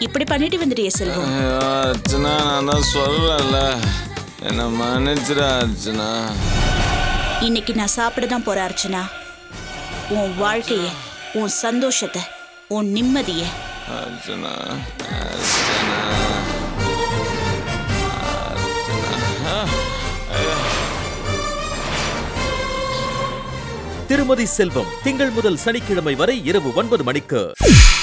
இப்படி பண்ணிட்டு வந்துட்டியே செல்வம். அர்ச்சனா, நான் தான் சொல்லல, என்ன மன்னிச்சிட அர்ச்சனா. இன்னைக்கு நான் சாப்பிட தான் போறேன் அர்ச்சனா. உன் வாழ்க்கைய, உன் சந்தோஷத்தை, உன் நிம்மதிய. அர்ச்சனா, அர்ச்சனா, திருமதி செல்வம் திங்கள் முதல் சனிக்கிழமை வரை இரவு 9 மணிக்கு.